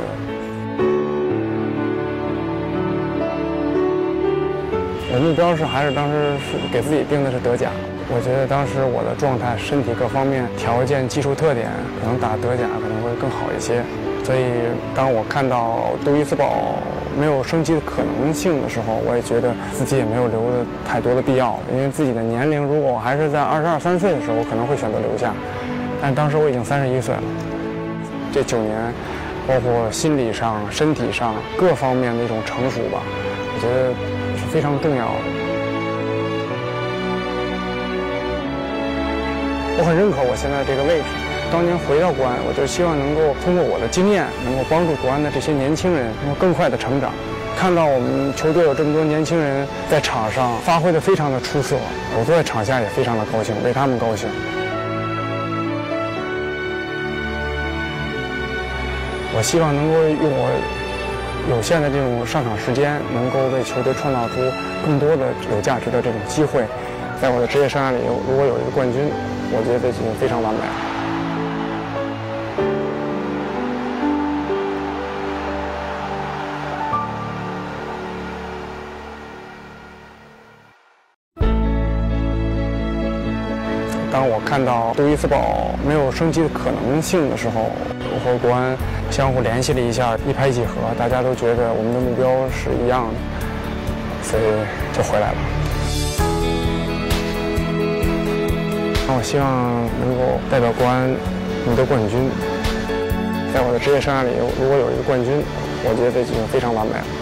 我目标还是当时是给自己定的是德甲，我觉得当时我的状态、身体各方面条件、技术特点，可能打德甲可能会更好一些。所以当我看到杜伊斯堡没有升级的可能性的时候，我也觉得自己也没有留的太多的必要，因为自己的年龄如果还是在22、23岁的时候，我可能会选择留下，但当时我已经31岁了。这9年，包括心理上、身体上各方面的一种成熟吧，我觉得是非常重要的。我很认可我现在这个位置。当年回到国安，我就希望能够通过我的经验，能够帮助国安的这些年轻人能够更快的成长。看到我们球队有这么多年轻人在场上发挥得非常的出色，我坐在场下也非常的高兴，为他们高兴。我希望能够用我有限的这种上场时间，能够为球队创造出更多的有价值的这种机会。在我的职业生涯里，如果有一个冠军，我觉得已经非常完美了。当我看到杜伊斯堡没有升级的可能性的时候，我和国安相互联系了一下，一拍即合，大家都觉得我们的目标是一样的，所以就回来了。我希望能够代表国安赢得冠军。在我的职业生涯里，如果有一个冠军，我觉得已经非常完美了。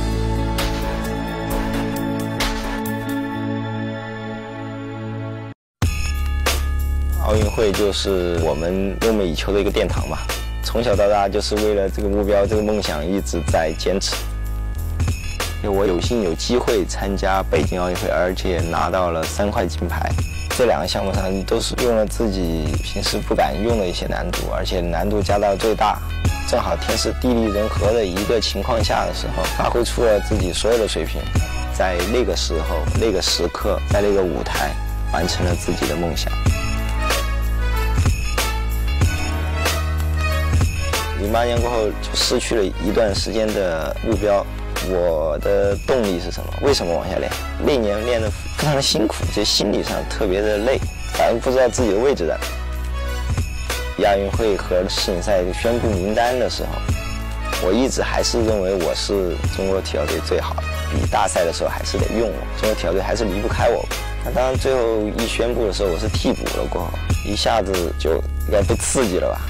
奥运会就是我们梦寐以求的一个殿堂嘛，从小到大就是为了这个目标、这个梦想一直在坚持。我有幸有机会参加北京奥运会，而且拿到了3块金牌。这2个项目上都是用了自己平时不敢用的一些难度，而且难度加到最大，正好天时地利人和的一个情况下的时候，发挥出了自己所有的水平。 在那个时候、那个时刻、在那个舞台完成了自己的梦想。08年过后就失去了一段时间的目标，我的动力是什么？为什么往下练？那年练得非常的辛苦，就心理上特别的累，反正不知道自己的位置在哪。亚运会和世锦赛宣布名单的时候，我一直还是认为我是中国体操队最好的，比大赛的时候还是得用我，中国体操队还是离不开我。那当然最后一宣布的时候，我是替补了过后，一下子就应该被刺激了吧。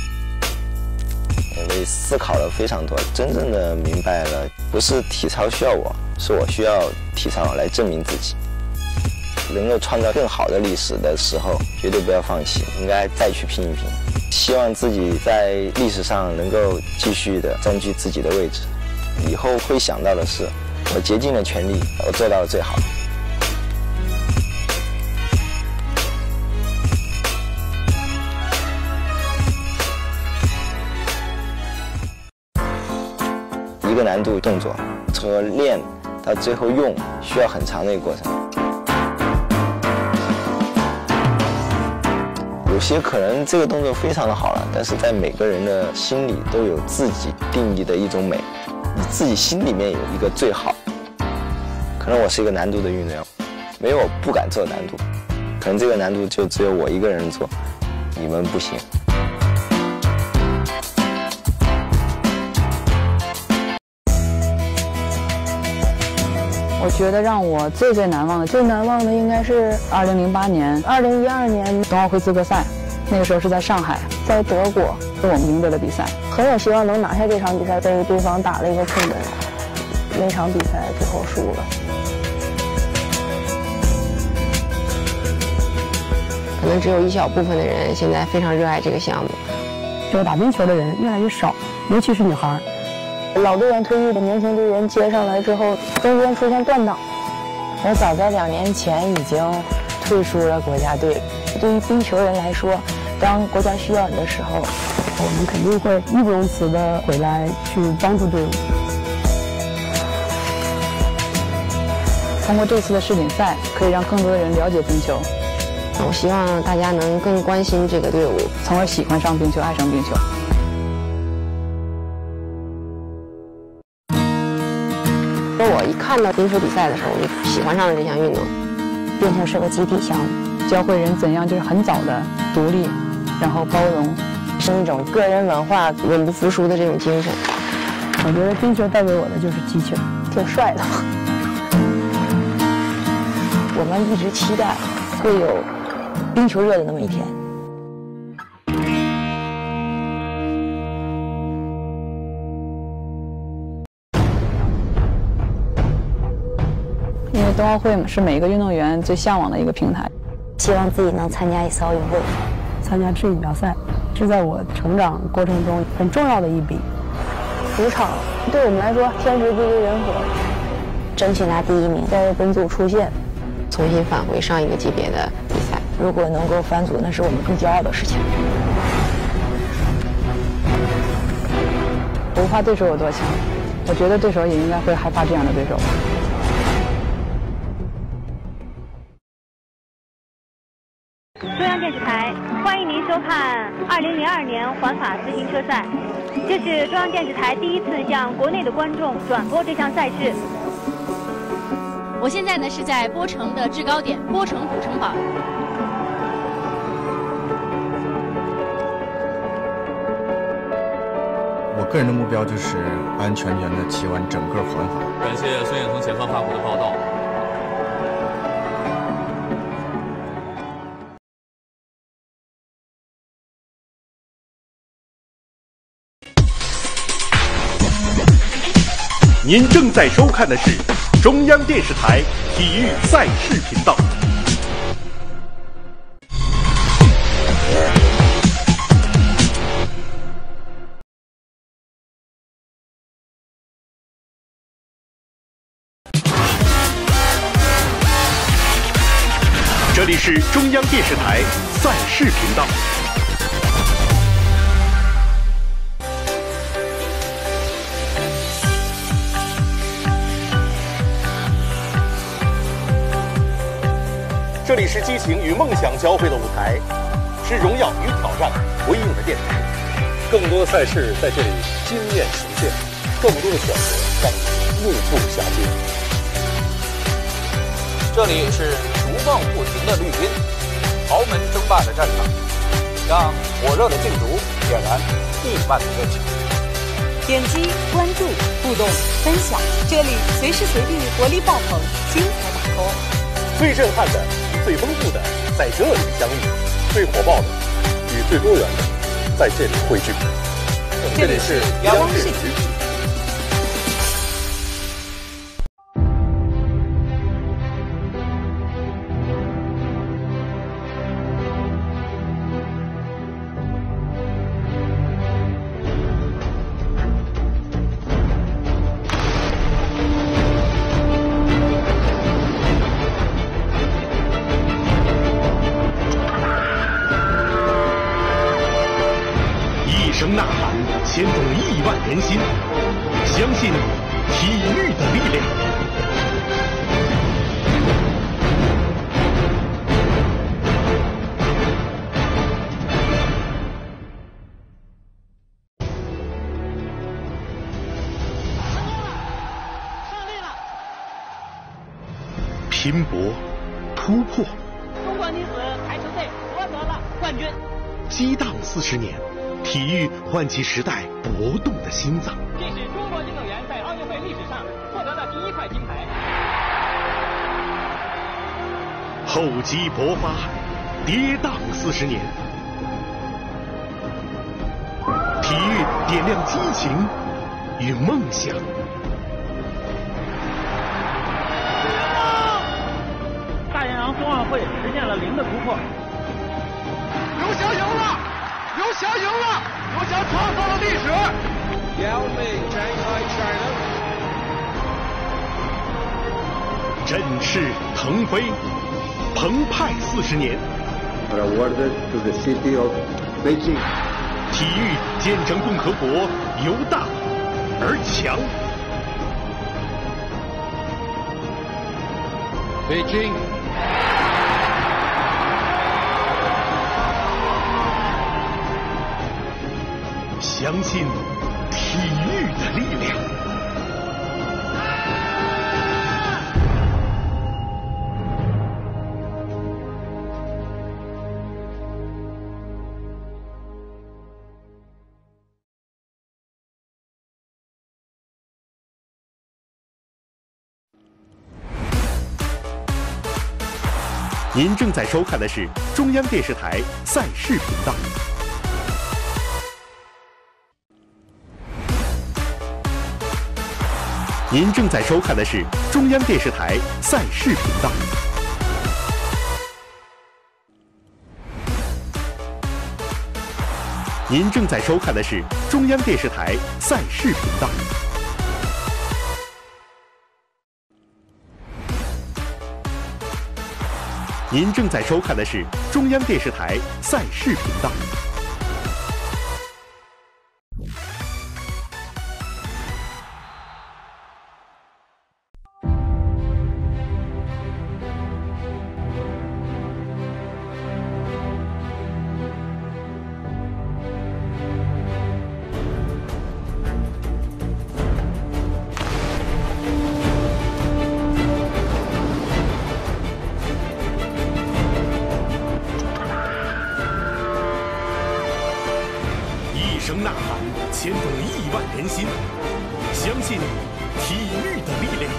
我也思考了非常多，真正的明白了，不是体操需要我，是我需要体操来证明自己。能够创造更好的历史的时候，绝对不要放弃，应该再去拼一拼。希望自己在历史上能够继续的占据自己的位置。以后会想到的是，我竭尽了全力，我做到了最好。一个难度动作，从练到最后用，需要很长的一个过程。有些可能这个动作非常的好了，但是在每个人的心里都有自己定义的一种美，你自己心里面有一个最好。可能我是一个难度的运动员，没有我不敢做难度，可能这个难度就只有我一个人做，你们不行。 我觉得让我最难忘的应该是2008年、2012年冬奥会资格赛，那个时候是在上海，在德国，我们赢得了比赛，很有希望能拿下这场比赛，被对方打了一个空门，那场比赛最后输了。 可能只有一小部分的人现在非常热爱这个项目， 这个打冰球的人越来越少，尤其是女孩。老队员退役的年轻队员接上来之后，中间出现断档。 我早在2年前已经退出了国家队。 对于冰球人来说，当国家需要你的时候，我们肯定会义不容辞的回来去帮助队伍。通过这次的世锦赛，可以让更多的人了解冰球。 我希望大家能更关心这个队伍， 从而喜欢上冰球，爱上冰球。 我一看到冰球比赛的时候，我就喜欢上了这项运动。 冰球是个集体项目，教会人怎样就是很早的独立，然后包容， 是一种个人文化永不服输的这种精神。 我觉得冰球带给我的就是激情，挺帅的。 我们一直期待会有冰球热的那么一天。 因为冬奥会是每个运动员最向往的一个平台， 希望自己能参加一次奥运会， 参加世锦标赛，是在我成长过程中很重要的一笔。主场对我们来说天时地利人和， 争取拿第1名， 在本组出现， 重新返回上一个级别的比赛。 如果能够返组，那是我们更骄傲的事情。 我不怕对手有多强，我觉得对手也应该会害怕这样的对手。 中央电视台欢迎您收看2002年环法自行车赛，这是中央电视台第一次向国内的观众转播这项赛事。 我现在呢是在波城的制高点波城古城堡。 我个人的目标就是安全的骑完整个环法。 感谢孙燕从前方发布的报道。 您正在收看的是中央电视台体育赛事频道。这里是中央电视台赛事频道。 这里是激情与梦想交汇的舞台，是荣耀与挑战为应的电台。更多的赛事在这里惊艳呈现，更多的选择让你目不暇接。 这里是逐梦不停的绿茵，豪门争霸的战场，让火热的竞逐点燃亿万的热情。 点击关注、互动、分享，这里随时随地活力爆棚，精彩打 call。 最震撼的与最丰富的在这里相遇，最火爆的与最多元的在这里汇聚。 这里是阳光视频。 呐喊牵动亿万人心，相信体育的力量。拼搏，突破。 中国女子排球队夺得了冠军。 激荡40年。体育唤起时代搏动的心脏。 这是中国运动员在奥运会历史上获得的第1块金牌。 厚积薄发，跌宕40年。体育点亮激情与梦想。 大洋洋冬奥会实现了0的突破。 刘翔赢了！刘翔赢了！刘翔创造了历史。 Yao Ming, Shanghai, China. 振翅腾飞，澎湃40年。 Awarded to the city of Beijing. 体育见证共和国由大而强。 Beijing. 相信体育的力量。您正在收看的是中央电视台赛事频道。您正在收看的是中央电视台赛事频道。您正在收看的是中央电视台赛事频道。您正在收看的是中央电视台赛事频道。一声呐喊牵动亿万人心，相信体育的力量。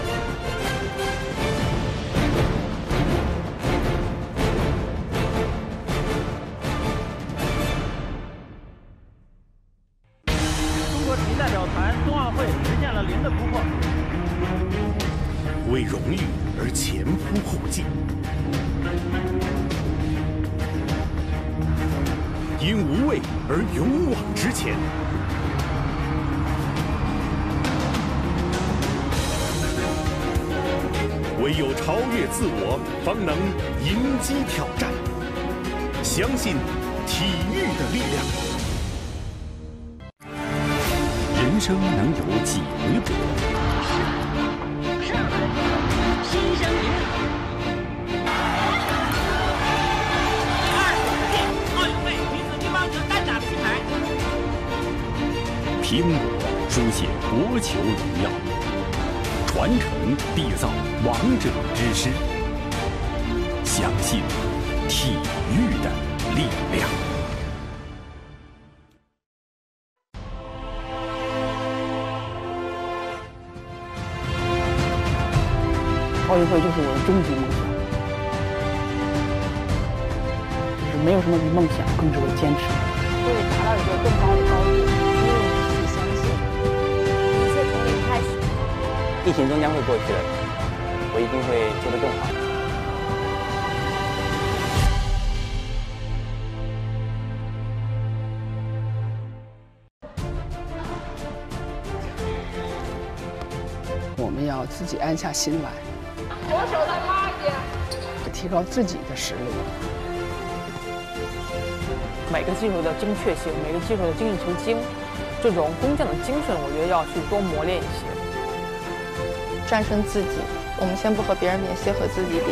中国体育代表团冬奥会实现了0的突破， 为荣誉而前仆后继，因无畏而勇往直前。唯有超越自我，方能迎击挑战。相信体育的力量。 人生能有几回合？ 新生赢。 中国书写国球荣耀，传承缔造王者之师，相信体育的力量。 奥运会就是我的终极梦想，就是没有什么比梦想更值得坚持。 为了达到一个更高的高度，只有你自己相信，一切从零开始。 疫情终将会过去的，我一定会做得更好。 我们要自己安下心来。 左手再拉一点， 提高自己的实力。 每个技术的精确性，每个技术的精益求精，这种工匠的精神，我觉得要去多磨练一些。 战胜自己，我们先不和别人比，先和自己比。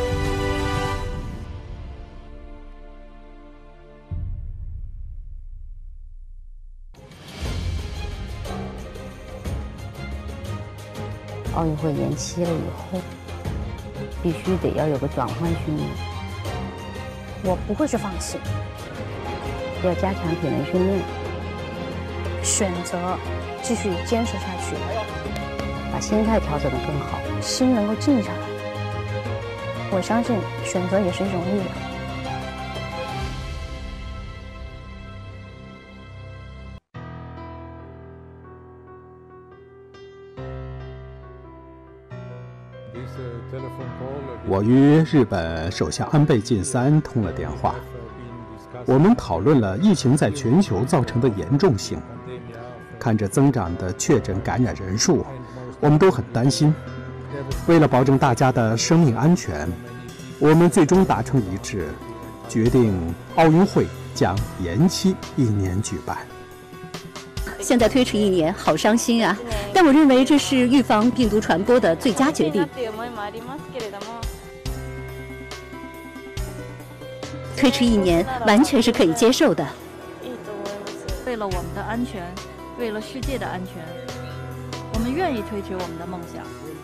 奥运会延期了以后，必须得要有个转换训练。 我不会去放弃， 要加强体能训练， 选择继续坚持下去， 把心态调整得更好， 心能够静下来。我相信选择也是一种力量。 我与日本首相安倍晋三通了电话，我们讨论了疫情在全球造成的严重性。看着增长的确诊感染人数，我们都很担心。为了保证大家的生命安全，我们最终达成一致，决定奥运会将延期1年举办。 现在推迟1年，好伤心啊！但我认为这是预防病毒传播的最佳决定。推迟1年完全是可以接受的。 为了我们的安全，为了世界的安全，我们愿意推迟我们的梦想。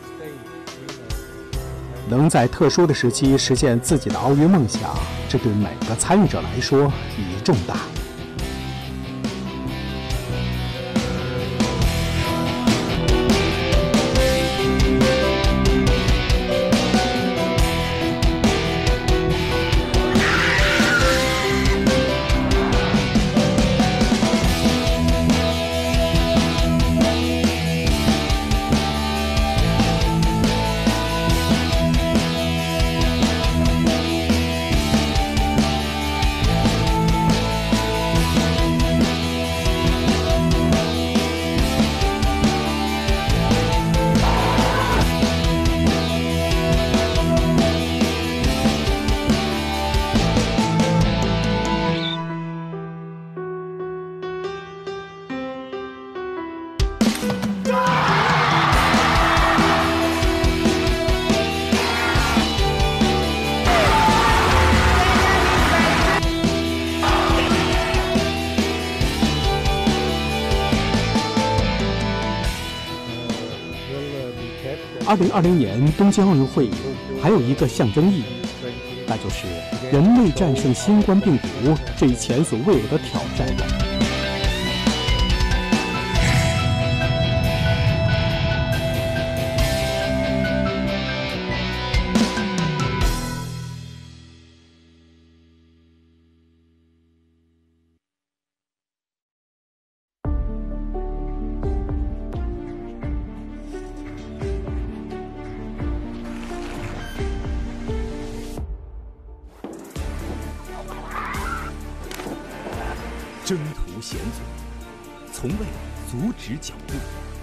能在特殊的时期实现自己的奥运梦想，这对每个参与者来说意义重大。2020年东京奥运会还有一个象征意义，那就是人类战胜新冠病毒这一前所未有的挑战。 征途险阻，从未阻止脚步。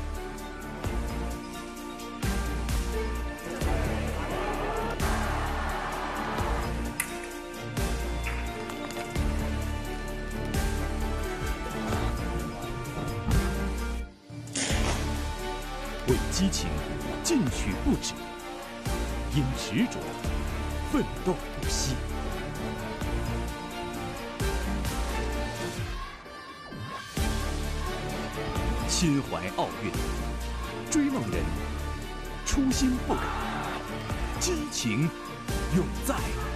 为激情进取不止，因执着奋斗不息。 心怀奥运，追梦人初心不改，激情永在。